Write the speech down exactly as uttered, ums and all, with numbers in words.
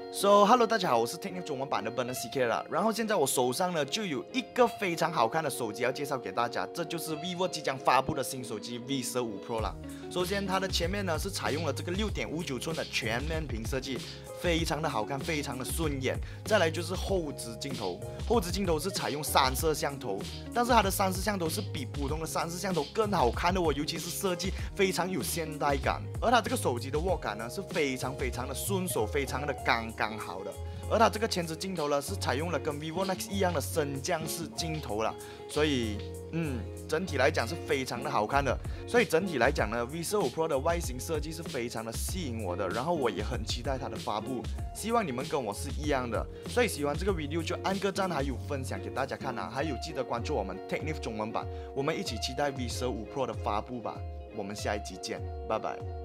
So Hello， 大家好，我是 Technic 中文版的 Bernard C K 啦。然后现在我手上呢就有一个非常好看的手机要介绍给大家，这就是 vivo 即将发布的新手机 V 十五 Pro 啦。首先它的前面呢是采用了这个 六点五九寸的全面屏设计，非常的好看，非常的顺眼。再来就是后置镜头，后置镜头是采用三摄像头，但是它的三摄像头是比普通的三摄像头更好看的哦，尤其是设计非常有现代感。而它这个手机的握感呢是非常非常的顺手，非常的刚刚好的。而它这个前置镜头呢是采用了跟 vivo Nex 一样的升降式镜头啦，所以嗯，整体来讲是非常的好看的。所以整体来讲呢 ，V 十五 Pro 的外形设计是非常的吸引我的，然后我也很期待它的发布，希望你们跟我是一样的。所以喜欢这个 video 就按个赞，还有分享给大家看啊，还有记得关注我们 Technic 中文版，我们一起期待 V 十五 Pro 的发布吧。我们下一集见，拜拜。